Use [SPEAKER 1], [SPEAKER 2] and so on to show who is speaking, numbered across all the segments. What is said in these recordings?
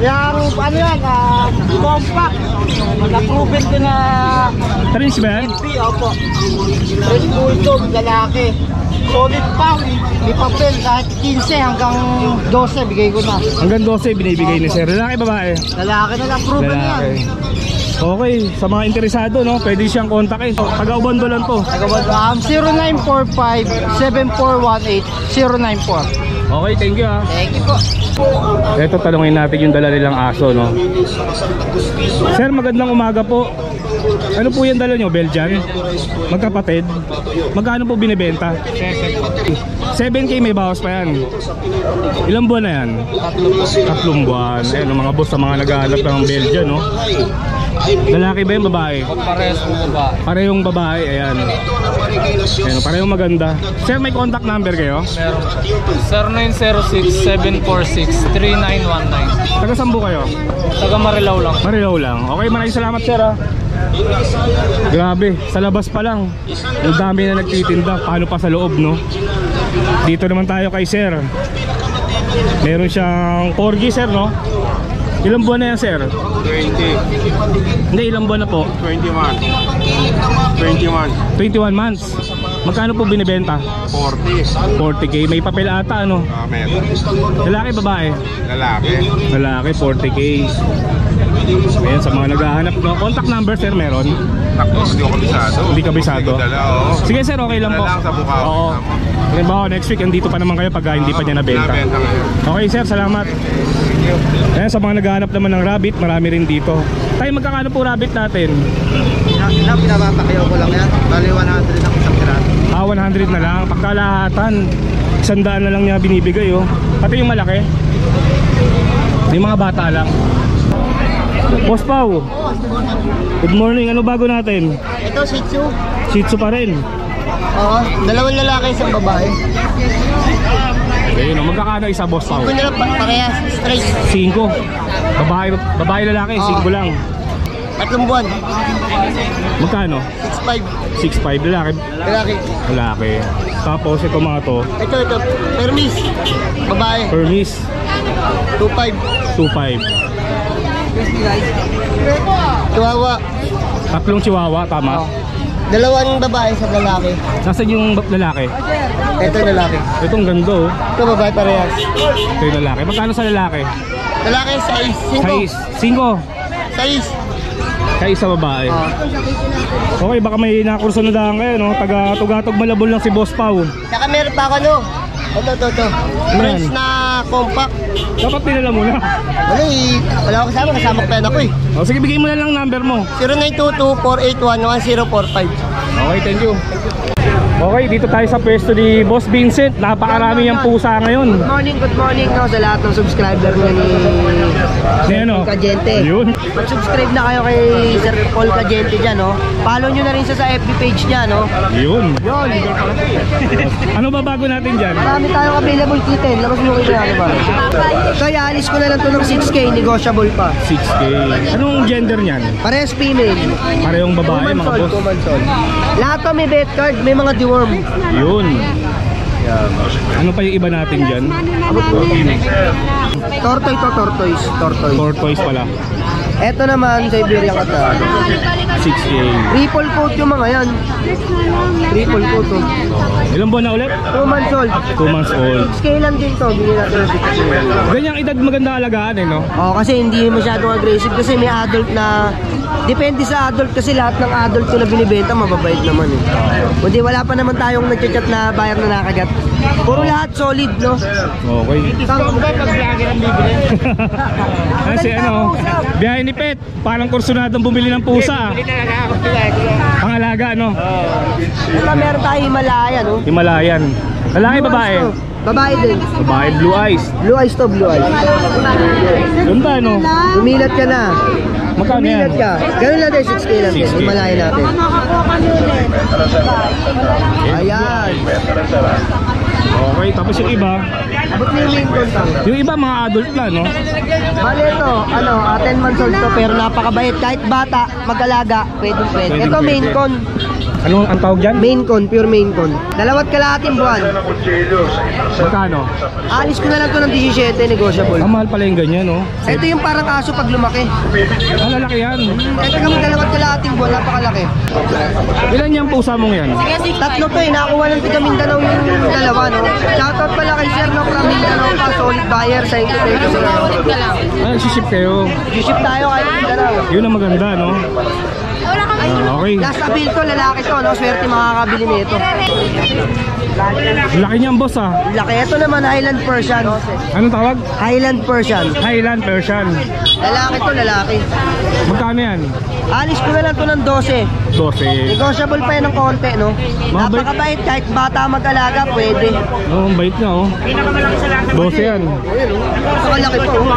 [SPEAKER 1] Yung ano yan, compact. Na-proven ko na
[SPEAKER 2] Trins ba yan?
[SPEAKER 1] MP, opo. Red Bulldog, lalaki. Solid pa, may papel kahit 15 hanggang 12 bigay ko na.
[SPEAKER 2] Hanggang 12 binibigay ni sir. Lalaki, babae?
[SPEAKER 1] Lalaki na lang, proven na yan.
[SPEAKER 2] Okay, sa mga interesado, no, pwede siyang kontakin. Taga-Ubando lang to.
[SPEAKER 1] 0945-7418-094.
[SPEAKER 2] Okay, thank you ah.
[SPEAKER 1] Thank you po.
[SPEAKER 2] Ito, talungin natin yung dala nilang aso, no. Sir, magandang umaga po. Ano po yung dala nyo? Belgian? Magkapatid? Magkano po binibenta? 7K may bawas pa yan. Ilang buwan na yan? 3 buwan. Ayan, mga boss sa mga naghahanap ng Belgian, no. Lalaki ba yung babae? Parehong babae, ayan. Ayan, parehong maganda. Sir, may contact number kayo?
[SPEAKER 3] Meron. 0906-746-3919.
[SPEAKER 2] Taga saan po kayo?
[SPEAKER 3] Taga Marilao lang.
[SPEAKER 2] Marilao lang. Okay, maraming salamat sir ah. Grabe, sa labas pa lang ang dami na nagtitinda. Paano pa sa loob, no? Dito naman tayo kay sir. Meron siyang corgi sir, no? Ilang buwan na yan sir?
[SPEAKER 4] 20.
[SPEAKER 2] Hindi, ilang buwan na po?
[SPEAKER 4] 21.
[SPEAKER 2] 21 months. Magkano po binibenta?
[SPEAKER 4] 40.
[SPEAKER 2] 40k. May papel ata, ano?
[SPEAKER 4] Meron.
[SPEAKER 2] Lalaki, babae?
[SPEAKER 4] Lalaki.
[SPEAKER 2] Lalaki, 40k. Ayan, sa mga naghahanap, no? Contact number sir meron?
[SPEAKER 4] Takbo, hindi ko kabisado.
[SPEAKER 2] Hindi kabisado?
[SPEAKER 4] Dala, oo.
[SPEAKER 2] Sige sir, okay lang po.
[SPEAKER 4] Dala lang sa Bukaw.
[SPEAKER 2] Oo. Halimbawa next week, andito pa naman kayo pag hindi pa niya nabenta.
[SPEAKER 4] Nabenta ngayon.
[SPEAKER 2] Okay sir, salamat. Ayan, sa mga naghahanap naman ng rabbit, marami rin dito. Tayo, magkakano po rabbit natin?
[SPEAKER 1] Pinapapakayaw ko lang yan. Bali 100 ang isang piraso.
[SPEAKER 2] 100 na lang. Pagkalahatan, 100 na lang niya binibigay, oh. Pati yung malaki. Yung mga bata lang. Boss Pao, good morning. Ano bago natin?
[SPEAKER 1] Ito, Shih Tzu.
[SPEAKER 2] Shih Tzu pa rin.
[SPEAKER 1] Oo, dalawang lalaki, isang babae.
[SPEAKER 2] Ayun, oh, magkakano isa Boss Pao?
[SPEAKER 1] Kung nila parehas, straight.
[SPEAKER 2] 5. Babae lalaki, 5 lang.
[SPEAKER 1] 3 buwan.
[SPEAKER 2] Magkano?
[SPEAKER 1] 6'5".
[SPEAKER 2] 6'5 lalaki.
[SPEAKER 1] Lalaki.
[SPEAKER 2] Tapos ito mga to,
[SPEAKER 1] Ito. Permis. Babae.
[SPEAKER 2] Hermes,
[SPEAKER 1] 2'5".
[SPEAKER 2] 2'5.
[SPEAKER 1] Chihuahua.
[SPEAKER 2] 3 chihuahua, tama?
[SPEAKER 1] Dalawang babae sa lalaki.
[SPEAKER 2] Nasaan yung lalaki?
[SPEAKER 1] Ito lalaki.
[SPEAKER 2] Itong gando, oh.
[SPEAKER 1] Ito babae parehas.
[SPEAKER 2] Ito yung lalaki. Magkano sa lalaki?
[SPEAKER 1] Lalaki 6.
[SPEAKER 2] 5.
[SPEAKER 1] 6.
[SPEAKER 2] Kaya isa babae. Okay, baka may nakurso na daan kayo, no? Taga Tugatog Malabon lang si Boss Pao.
[SPEAKER 1] Saka meron pa ako no. Ito. Friends na compact.
[SPEAKER 2] Dapat dinala mo na.
[SPEAKER 1] Wala ako kasama pa yan ako eh.
[SPEAKER 2] O, sige, bigay mo na lang number mo.
[SPEAKER 1] 0922-481-1045.
[SPEAKER 2] Okay, thank you. Okay, dito tayo sa pwesto ni Boss Vincent. Napakarami yung pusa ngayon.
[SPEAKER 1] Good morning no, sa lahat ng subscriber niya ni
[SPEAKER 2] Ano?
[SPEAKER 1] Cagente.
[SPEAKER 2] Yun.
[SPEAKER 1] Mag-subscribe na kayo kay Sir Paul Cagente dyan, no? Follow nyo na rin siya sa FB page niya, no?
[SPEAKER 2] Yun.
[SPEAKER 1] Yun.
[SPEAKER 2] Ano ba bago natin dyan?
[SPEAKER 1] Marami tayong available kitten. Labas mo kayo ano ba? So, ialis ko na lang to ng 6K. Negotiable pa.
[SPEAKER 2] 6K. Anong gender niyan?
[SPEAKER 1] Parehas female.
[SPEAKER 2] Parehong babae, mga boss.
[SPEAKER 1] 2 months old. Lahat to may vet card. May mga deworm.
[SPEAKER 2] Yun. Ano pa yung iba natin dyan?
[SPEAKER 1] Tortoise.
[SPEAKER 2] Tortoise pala.
[SPEAKER 1] Eto naman, Siberian Cat.
[SPEAKER 2] 6K.
[SPEAKER 1] Triple coat yung mga yan. Triple coat to.
[SPEAKER 2] Ilang buwan na ulit?
[SPEAKER 1] 2 months old.
[SPEAKER 2] 2 months old.
[SPEAKER 1] Scale lang din to. Bili natin ng 6K.
[SPEAKER 2] Ganyang edad maganda alagaan, eh, no?
[SPEAKER 1] Oh, kasi hindi masyadong aggressive kasi may adult na depende sa adult kasi lahat ng adult ko na binibenta mababait naman eh. Kundi wala pa naman tayong nagchat na buyer na nakagat. Puro lahat solid, no?
[SPEAKER 2] Okay. Kasi ano, biyahe ni Pet, parang kursunadong bumili ng pusa. Pangalaga, no?
[SPEAKER 1] Ito meron tayo Himalayan, no?
[SPEAKER 2] Himalayan. Lalaki, babae?
[SPEAKER 1] Babae din.
[SPEAKER 2] Babae, blue eyes.
[SPEAKER 1] Blue eyes to, blue eyes.
[SPEAKER 2] Ganda, no?
[SPEAKER 1] Umilat ka na.
[SPEAKER 2] Magkano yan?
[SPEAKER 1] Umilat ka. Ganun lang din, 6K lang din.
[SPEAKER 2] 6K.
[SPEAKER 1] Himalayan natin. Ayan.
[SPEAKER 2] Okay, tapos yung iba,
[SPEAKER 1] Abot na yung Lincoln pa.
[SPEAKER 2] yung iba mga adult na, no?
[SPEAKER 1] Bale ito, 10 months old to pero napakabait. Kahit bata, mag-alaga, pwede.
[SPEAKER 2] Pwede.
[SPEAKER 1] Ito main con.
[SPEAKER 2] Anong ang tawag dyan?
[SPEAKER 1] Main con, pure main con. 2 kalahating buwan.
[SPEAKER 2] Magkano?
[SPEAKER 1] Alis ko na lang to ng 17, negotiable.
[SPEAKER 2] Ang mahal pala yung ganyan, no?
[SPEAKER 1] Ito yung parang aso pag lumaki.
[SPEAKER 2] Ang lalaki yan.
[SPEAKER 1] Ito kami 2 kalahating buwan, napakalaki.
[SPEAKER 2] Ilan yung pusa mong yan?
[SPEAKER 1] Tatlo to eh, nakakuha ng taga Mindanao yung dalawa, no? Shoutout pala kay Sir, no, from Mindanao pa, solid buyer, sa inyo tayo kasi.
[SPEAKER 2] Ah, ship kayo.
[SPEAKER 1] Ship tayo kahit Mindanao.
[SPEAKER 2] Yun ang maganda, no? Okay.
[SPEAKER 1] Last abil to, lalaki to, no? Swerte makakabili nito.
[SPEAKER 2] Laki niyan, boss, ah.
[SPEAKER 1] Laki, ito naman Highland Persian.
[SPEAKER 2] Anong tawag?
[SPEAKER 1] Highland Persian.
[SPEAKER 2] Highland Persian.
[SPEAKER 1] Lalaki to, lalaki.
[SPEAKER 2] Magkano yan?
[SPEAKER 1] Alis ko na lang to ng 12.
[SPEAKER 2] 12.
[SPEAKER 1] Negotiable pa yan ng konti, no?
[SPEAKER 2] Mabait.
[SPEAKER 1] Napakabait, kahit bata mag-alaga, pwede.
[SPEAKER 2] Oh, ang bait nga, oh. 12 yan.
[SPEAKER 1] Napakalaki po, oh.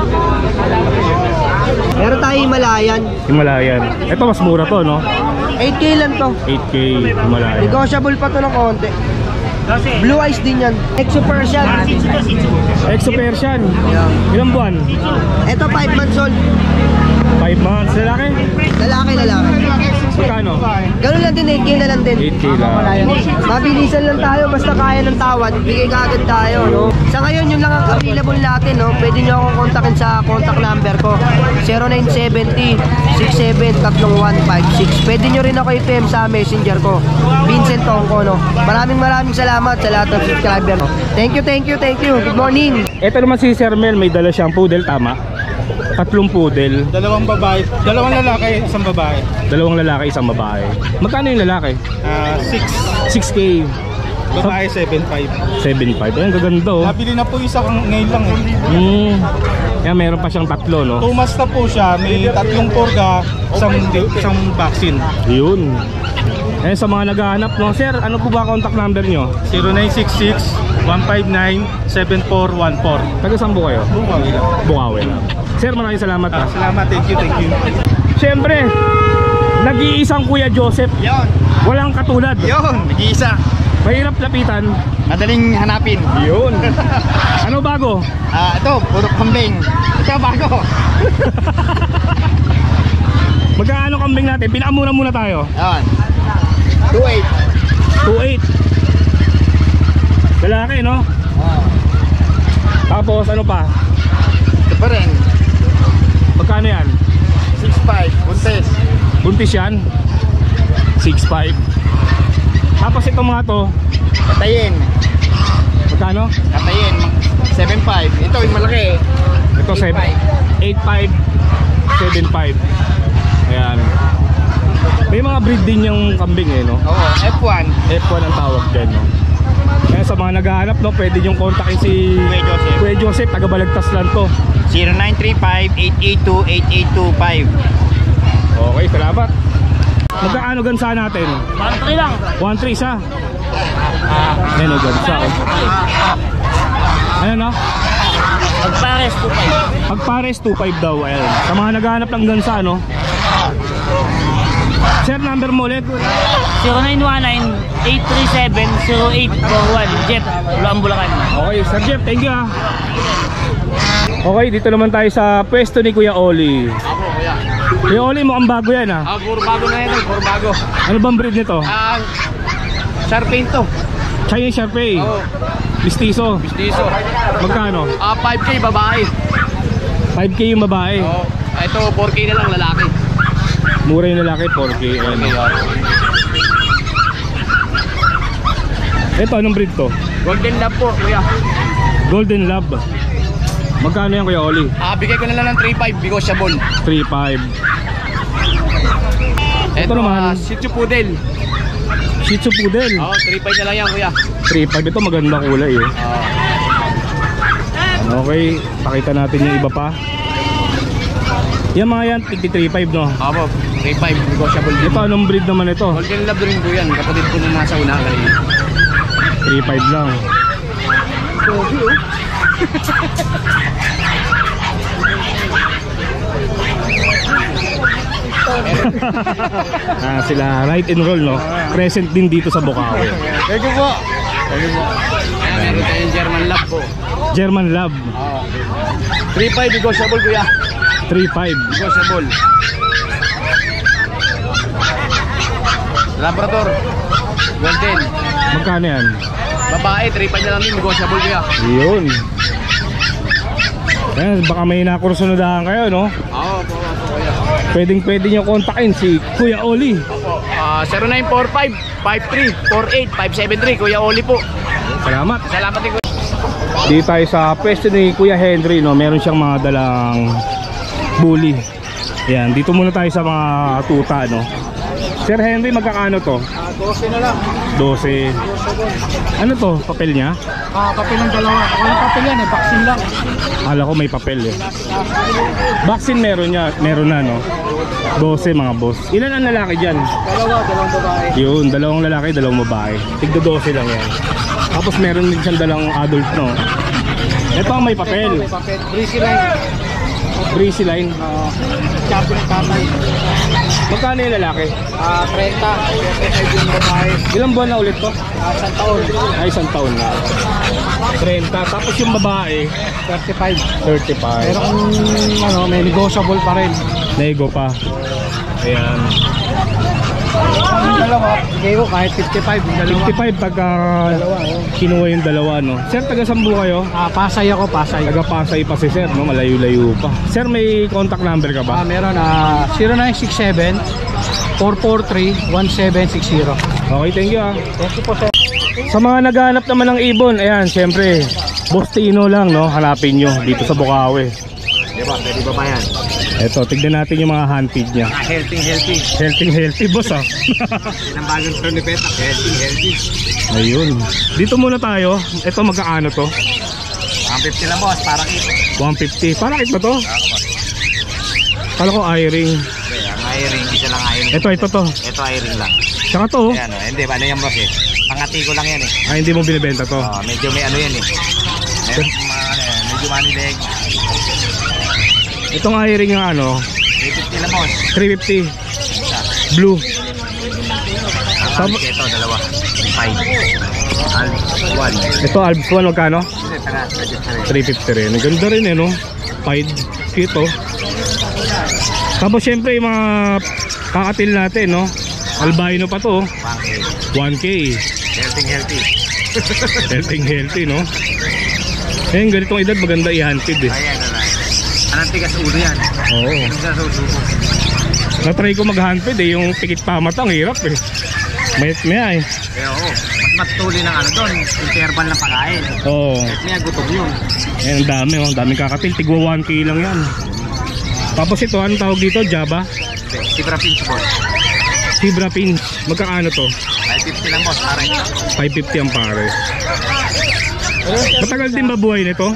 [SPEAKER 1] Meron tayo Himalayan.
[SPEAKER 2] Himalayan. Ito mas mura to, no?
[SPEAKER 1] 8K lang to.
[SPEAKER 2] 8K Himalayan.
[SPEAKER 1] Negotiable pa to ng konti. Blue eyes din yan. Exo Persian.
[SPEAKER 2] Exo Persian.
[SPEAKER 1] Yeah.
[SPEAKER 2] Ilang buwan?
[SPEAKER 1] Ito 5 months old.
[SPEAKER 2] 5 months. Lalaki?
[SPEAKER 1] Lalaki.
[SPEAKER 2] Magkano?
[SPEAKER 1] Ganun lang din, 8K na lang din.
[SPEAKER 2] 8K lang.
[SPEAKER 1] Mabilisan lang tayo, basta kaya ng tawad, bigay ka agad tayo, no? Sa ngayon, yun lang ang available natin, no? Pwede nyo akong kontakin sa contact number ko, 0970-67-33156. Pwede nyo rin ako i-PM sa messenger ko, Vincent Tongko, no? Maraming salamat sa lahat ng subscriber, no? Thank you. Good morning.
[SPEAKER 2] Ito naman si Sir Mel, may dala siyang poodle, tama? 3 poodle.
[SPEAKER 4] 2 babae, 2 lalaki, 1 babae.
[SPEAKER 2] 2 lalaki, 1 babae. Magkano yung lalaki?
[SPEAKER 4] 6,
[SPEAKER 2] 6K.
[SPEAKER 4] babae 7.5.
[SPEAKER 2] 7.5. Ayun, gaganda, oh.
[SPEAKER 4] Nabili na po isa ngayon lang eh.
[SPEAKER 2] Kaya meron pa siyang 3, no?
[SPEAKER 4] 2 months na po siya, may 3 purga, isang vaccine.
[SPEAKER 2] Yun. Eh, sa mga naghahanap, no? Sir, ano po ba contact number nyo?
[SPEAKER 4] 0966-159-7414.
[SPEAKER 2] Taga saan po kayo?
[SPEAKER 4] Bukawi lang.
[SPEAKER 2] Bukawi lang. Sir, maraming salamat, ha.
[SPEAKER 4] Salamat, thank you.
[SPEAKER 2] Siyempre, nag-iisang Kuya Joseph.
[SPEAKER 3] Yon,
[SPEAKER 2] Walang katulad.
[SPEAKER 3] nag-iisa.
[SPEAKER 2] Mahirap lapitan.
[SPEAKER 3] Madaling hanapin.
[SPEAKER 2] Yun. Ano bago?
[SPEAKER 3] Ito, puro kambing. Ito, bago.
[SPEAKER 2] Magkano kambing natin? Pinakamura muna tayo.
[SPEAKER 3] Yan. 2.8.
[SPEAKER 2] 2.8. Lalaki, no? Tapos ano pa?
[SPEAKER 3] Ito pa rin.
[SPEAKER 2] Magkano yan?
[SPEAKER 3] 6.5. Buntes.
[SPEAKER 2] Buntis yan? 6.5. Tapos itong mga to,
[SPEAKER 3] Katayin.
[SPEAKER 2] magkano?
[SPEAKER 3] Katayin. 7.5. Ito, yung malaki.
[SPEAKER 2] Ito 8.5, 7.5. Ayan. May mga breed din yung kambing, eh, no?
[SPEAKER 3] Oo, F1.
[SPEAKER 2] F1 ang tawag din, no? Kaya sa mga naghahanap, no, pwede yung kontakin si Kuya Joseph, taga Balagtas lang to.
[SPEAKER 3] 0935-882-8825.
[SPEAKER 2] Okay, salamat. Magkaano gansa natin?
[SPEAKER 1] 1-3 lang.
[SPEAKER 2] 1.3 isa. Ayan o, gansa. Ayan, no?
[SPEAKER 1] Pagpares 2.5.
[SPEAKER 2] Pagpares 2.5 daw. Ayan. Sa mga naghahanap ng gansa, no? Sir, number mo ulit.
[SPEAKER 1] 0919-837-0841. Jeff, Bulaan, Bulacan.
[SPEAKER 2] Okay, Sir Jeff, thank you, ha. Okay, dito naman tayo sa pwesto ni Kuya Oli. Kuya Oli, mukhang bago yan, ha?
[SPEAKER 3] Puro bago na ito, puro bago.
[SPEAKER 2] Ano bang breed nito?
[SPEAKER 3] Sharpin to.
[SPEAKER 2] Chinese Sharpei. Mistiso.
[SPEAKER 3] Bistiso.
[SPEAKER 2] Magkano?
[SPEAKER 3] 5K babae.
[SPEAKER 2] 5K yung babae.
[SPEAKER 3] Ito, 4K na lang lalaki.
[SPEAKER 2] Mura yung lalaki, 4K. Ito, anong breed to?
[SPEAKER 3] Golden Lab po, kuya.
[SPEAKER 2] Golden Lab. Magkano yan, Kuya Oli?
[SPEAKER 3] Bigay ko na lang ng 3.5, negotiable.
[SPEAKER 2] 3.5. Ito naman.
[SPEAKER 3] Shih Tzu Poodle.
[SPEAKER 2] Shih Tzu Poodle.
[SPEAKER 3] 3.5 na lang yan, kuya.
[SPEAKER 2] 3.5. Ito maganda kulay, eh. Okay, pakita natin yung iba pa. Yan mga yan, 3.5, no?
[SPEAKER 3] Opo, 3.5, negotiable din.
[SPEAKER 2] Ito, anong breed naman ito?
[SPEAKER 3] Golden Lab rin po yan, kapatid ko nung nasa una kanina.
[SPEAKER 2] 3.5 lang. Sila Ride and Roll, no? Present din dito sa Bukawi.
[SPEAKER 3] Thank you po. Meron tayong German Lab po.
[SPEAKER 2] German Lab.
[SPEAKER 3] 3.5, negotiable, kuya.
[SPEAKER 2] 3.5.
[SPEAKER 3] Negotiable. Labrador. Golden.
[SPEAKER 2] Magkano yan?
[SPEAKER 3] Babae, 3.5 na lang din. Negotiable kaya.
[SPEAKER 2] Yun. Ayan, baka may nakursunodahan kayo, no?
[SPEAKER 3] Oo, po kuya.
[SPEAKER 2] Pwede nyo kontakin si Kuya Oli.
[SPEAKER 3] 0945-5348-573. Kuya Oli po.
[SPEAKER 2] Salamat.
[SPEAKER 3] Salamat din kuya.
[SPEAKER 2] Dito tayo sa pwesto ni Kuya Henry, no? Meron siyang mga dalang bully. Ayan, dito muna tayo sa mga tuta, no? Sir Henry, magkakano to?
[SPEAKER 4] 12 na lang.
[SPEAKER 2] 12. Ano to? Papel niya?
[SPEAKER 4] Papel ng dalawa. Walang papel yan eh, vaccine lang.
[SPEAKER 2] Akala ko may papel eh. Vaccine meron na, no? 12 mga boss. Ilan ang lalaki dyan?
[SPEAKER 4] Dalawang babae.
[SPEAKER 2] Yun, dalawang lalaki, dalawang babae. Tigdo 12 lang yan. Tapos meron din siyang dalang adult, no? Ito ang may papel.
[SPEAKER 4] May papel. Breezy line.
[SPEAKER 2] Breezy line.
[SPEAKER 4] Chapo ng tatay.
[SPEAKER 2] Magkano yung lalaki?
[SPEAKER 4] 30. 35 yung babae.
[SPEAKER 2] Ilang buwan na ulit to?
[SPEAKER 4] Isang taon.
[SPEAKER 2] Ay, isang taon na. 30. Tapos yung babae,
[SPEAKER 4] 35.
[SPEAKER 2] 35.
[SPEAKER 4] Pero kung may negotiable pa rin.
[SPEAKER 2] Nego pa. Ayan.
[SPEAKER 4] Yung dalawa, bigay ko kahit 55 yung dalawa.
[SPEAKER 2] 55 pagka kinuha yung dalawa, no? Sir, taga Sambu kayo?
[SPEAKER 4] Pasay ako, Pasay.
[SPEAKER 2] Taga Pasay pa si Sir, no? Malayo-layo pa. Sir, may contact number ka ba?
[SPEAKER 4] Meron 0967-443-1760.
[SPEAKER 2] Okay, thank you ah.
[SPEAKER 4] Thank you po sir.
[SPEAKER 2] Sa mga naghahanap naman ng ibon, ayan, syempre, Boss Tino lang, no? Hanapin nyo dito sa Bukawi.
[SPEAKER 3] Diba? Pwede ba yan?
[SPEAKER 2] Eto, tignan natin yung mga hunted niya.
[SPEAKER 3] Healthy.
[SPEAKER 2] Healthy, boss ah.
[SPEAKER 3] Yan ang bagong turn ni Peta. Healthy.
[SPEAKER 2] Ayun. Dito muna tayo. Ito, magkaano to?
[SPEAKER 3] 150 lang boss, parang ito.
[SPEAKER 2] 150. Parakit ba to? Kala ko eye-ring.
[SPEAKER 3] Okay, ang iring, isa lang iring.
[SPEAKER 2] Ito to.
[SPEAKER 3] Ito iring lang.
[SPEAKER 2] Tsaka to.
[SPEAKER 3] Ayan o, hindi, ano yan boss eh. Pangati ko lang yan eh.
[SPEAKER 2] Ay, hindi mo binibenta to.
[SPEAKER 3] Medyo may ano yan eh. Medyo money leg.
[SPEAKER 2] Itong eye-ring ng ano,
[SPEAKER 3] 350 lang boss.
[SPEAKER 2] 350. Blue.
[SPEAKER 3] Tapos ito, dalawa. 5.
[SPEAKER 2] Ito, Alps 1, magkano?
[SPEAKER 3] Hindi, taga,
[SPEAKER 2] 350 rin. Ang ganda rin eh, no? Pied. Cute, oh. Tapos syempre, yung mga kakatil natin, no? Albino pa to, oh. 1K. Healthy, no? Ngayon, ganitong edad, maganda i-hunted eh.
[SPEAKER 3] Ayan, anong tigas ulo yan?
[SPEAKER 2] Oo.
[SPEAKER 3] Anong sa susubo?
[SPEAKER 2] Na-try ko mag-hunted eh, yung pikit pamatang, hirap eh. Mayat-maya eh.
[SPEAKER 3] Oo, mas matuli ng ano doon, interval ng pagkain.
[SPEAKER 2] Oo.
[SPEAKER 3] May gutom yun.
[SPEAKER 2] Ayan, ang dami, oh. Daming kakatil. Tigwa 1K lang yan. Tapos ito, anong tawag dito? Java?
[SPEAKER 3] Sibra pinch boss.
[SPEAKER 2] Zebra Pinch. Magkakaano to?
[SPEAKER 3] 550 lang boss, pare.
[SPEAKER 2] 550 ang pare. Matagal din ba buhay nito?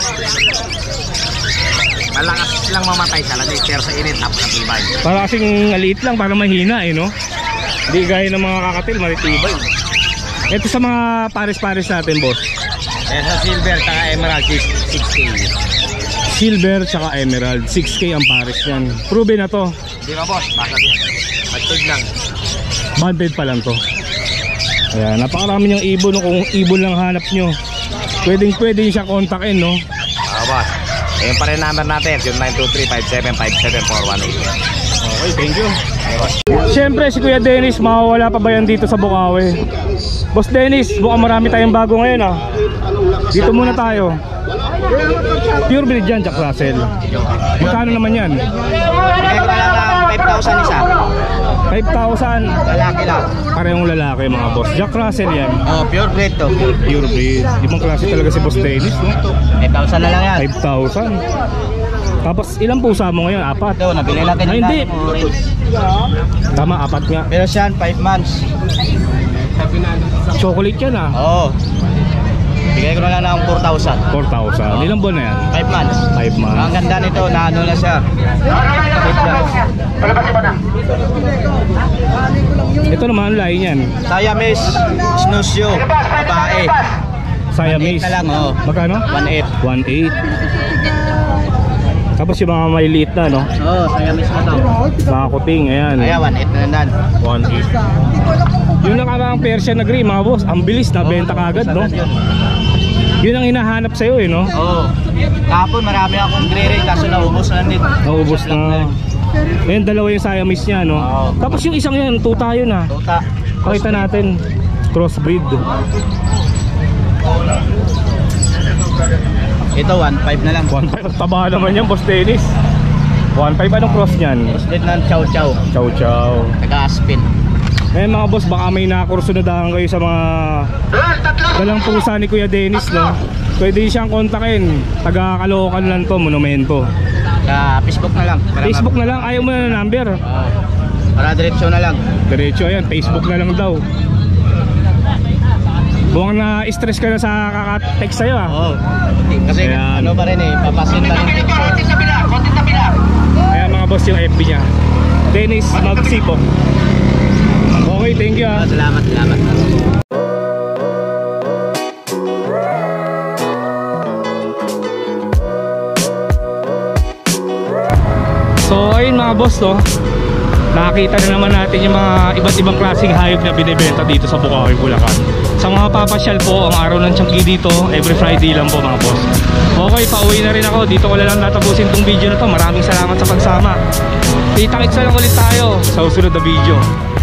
[SPEAKER 3] Malakas lang mamatay sa lagay, pero sa init, napakatibay.
[SPEAKER 2] Para kasing aliit lang, para mahina eh, no? Hindi gaya ng mga kakatil, maritibay. Ito sa mga pares-pares natin, boss.
[SPEAKER 3] Ayan sa silver, saka emerald, 6K.
[SPEAKER 2] Silver tsaka emerald, 6K ang pares yan. Proven na to.
[SPEAKER 3] Di ba boss? Baka yan. Matid lang.
[SPEAKER 2] Banded pa lang to. Ayan, napakarami niyang ibon, no? Kung ibon lang hanap nyo, pwede siya kontakin, no?
[SPEAKER 3] Boss. Ayun pa rin number natin, yung 923-5757-418.
[SPEAKER 2] Okay, thank you. Siyempre, si Kuya Dennis, mawawala pa ba yan dito sa Bukawi? Boss Dennis, mukhang marami tayong bago ngayon ah. Dito muna tayo. Pure breed yan, Jack Russell. Magkano naman yan?
[SPEAKER 3] Bigay ko lang ng 5,000 isa.
[SPEAKER 2] 5,000.
[SPEAKER 3] Lalaki lang.
[SPEAKER 2] Parehong lalaki mga boss. Jack Russell yan.
[SPEAKER 3] Oh, pure breed to.
[SPEAKER 2] Pure breed. Ibang klase talaga si Boss Dennis, no?
[SPEAKER 3] 5,000 na lang yan.
[SPEAKER 2] 5,000. Tapos ilang pusa mo ngayon? 4?
[SPEAKER 3] Ito, nabili lang
[SPEAKER 2] Ay, hindi. Tama, 4 nga.
[SPEAKER 3] Pero siyan, 5 months.
[SPEAKER 2] Chocolate yan ah.
[SPEAKER 3] Oo. Bigay ko na lang ng 4,000.
[SPEAKER 2] 4,000. Ilang buwan na yan?
[SPEAKER 3] 5 months.
[SPEAKER 2] 5 months.
[SPEAKER 3] Ang ganda nito, naano na siya.
[SPEAKER 2] Ito naman, lain yan.
[SPEAKER 3] Siamese, Snusio, babae.
[SPEAKER 2] Siamese.
[SPEAKER 3] 1,800 na lang, oh.
[SPEAKER 2] Magkano?
[SPEAKER 3] 1,800.
[SPEAKER 2] 1,800. Tapos yung mga maliliit na, no?
[SPEAKER 3] Oo, Siamese na to.
[SPEAKER 2] Mga kuting, ayan.
[SPEAKER 3] Ayan, 1,800 na nan.
[SPEAKER 2] 1,800. Yung nakaraang Persian na gray, mga boss, ang bilis na benta kagad, no? Yun ang hinahanap sa'yo, eh, no?
[SPEAKER 3] Oo. Kapon, marami akong gray ring, kaso naubos na din.
[SPEAKER 2] Naubos na. Ngayon, dalawa yung Siamese niya, no?
[SPEAKER 3] Oo.
[SPEAKER 2] Tapos yung isang yan, tuta yun, ah.
[SPEAKER 3] Tuta.
[SPEAKER 2] Pakita natin. Crossbreed.
[SPEAKER 3] Ito 1.5 na lang.
[SPEAKER 2] 1.5. Taba naman yan, Boss Dennis. 1.5. Anong cross niyan?
[SPEAKER 3] Split ng chow chow.
[SPEAKER 2] Chow chow.
[SPEAKER 3] Taga-Aspin.
[SPEAKER 2] Eh mga boss, baka may nakursunodahan kayo sa mga dalang pusa ni Kuya Dennis, no? Pwede siyang kontakin. Taga Caloocan lang to, Monumento.
[SPEAKER 3] Sa Facebook na lang.
[SPEAKER 2] Facebook na lang, ayaw mo na ng number.
[SPEAKER 3] Para diretsyo na lang.
[SPEAKER 2] Diretso yan, Facebook na lang daw. Buwang na-stress ka na sa kaka-text sa'yo, ah.
[SPEAKER 3] Oo. Kasi
[SPEAKER 2] Ayan.
[SPEAKER 3] ano pa rin eh, papasin pa rin picture.
[SPEAKER 2] Ayan mga boss, yung FB niya. Dennis Magsipok. Okay, thank you, ah.
[SPEAKER 3] Salamat.
[SPEAKER 2] So ayun mga boss, no, nakakita na naman natin yung mga iba't ibang klaseng hayop na binibenta dito sa Bukawi, Bulacan. Sa mga papasyal po, ang araw ng Tianggi dito, every Friday lang po mga boss. Okay, pauwi na rin ako. Dito ko lang natapusin tong video na to. Maraming salamat sa pagsama. Kita-kits na lang ulit tayo sa susunod na video.